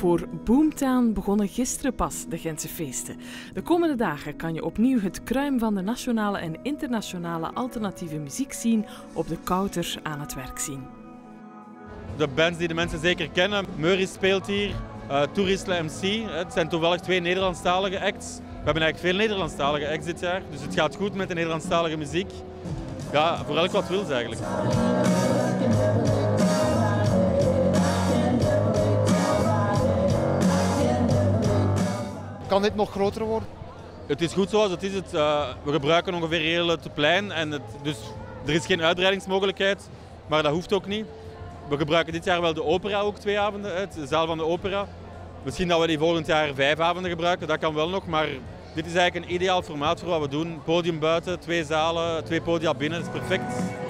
Voor Boomtown begonnen gisteren pas de Gentse feesten. De komende dagen kan je opnieuw het kruim van de nationale en internationale alternatieve muziekscene op de Kouter aan het werk zien. De bands die de mensen zeker kennen, Murray speelt hier, Toerisle MC. Het zijn toevallig 2 Nederlandstalige acts. We hebben eigenlijk veel Nederlandstalige acts dit jaar, dus het gaat goed met de Nederlandstalige muziek. Ja, voor elk wat wils eigenlijk. Kan dit nog groter worden? Het is goed zoals het is. We gebruiken ongeveer heel het plein en dus er is geen uitbreidingsmogelijkheid, maar dat hoeft ook niet. We gebruiken dit jaar wel de opera ook 2 avonden, de zaal van de opera. Misschien dat we die volgend jaar 5 avonden gebruiken, dat kan wel nog, maar dit is eigenlijk een ideaal formaat voor wat we doen. Podium buiten, 2 zalen, 2 podia binnen, dat is perfect.